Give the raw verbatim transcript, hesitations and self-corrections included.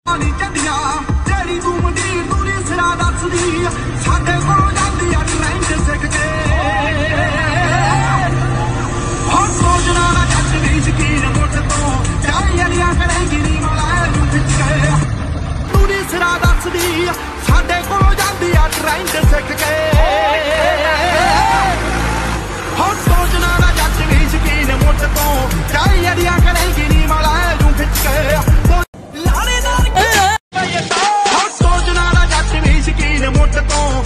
ਜਿਹੜੀ ਤੂੰ ਮੰਡੀਰ ਤੂੰ ਨੀ ਸਿਰਾ ਦੱਸਦੀ ਸਾਡੇ ਕੋਲ ਜਾਂਦੀ ਆ ਟ੍ਰੈਂਡ ਸਿੱਖ ਕੇ ਹੋ ਸੋਚਣਾ ਨਾ ਜੱਟ ਵੀ ਸ਼ਕੀਨ ਮੁੱਠ ਤੋਂ ਚਾਹੀ ਅਲੀਆਂ ਕਰੇਗੀ ਨੀ ਮੌਲਾ ਨੂੰ ਖਿੱਚ ਕੇ ਤੂੰ ਨੀ ਸਿਰਾ ਦੱਸਦੀ ਸਾਡੇ ਕੋਲ ਜਾਂਦੀ ਆ ਟ੍ਰੈਂਡ ਸਿੱਖ ਕੇ ਹੋ ਸੋਚਣਾ ਨਾ ਜੱਟ ਵੀ ਸ਼ਕੀਨ ਮੁੱਠ ਤੋਂ ਚਾਹੀ ਅਲੀਆਂ ਕਰੇਗੀ ਨੀ ਮੌਲਾ ਨੂੰ ਖਿੱਚ ਕੇ ਮੁੱਠ ਤੋਂ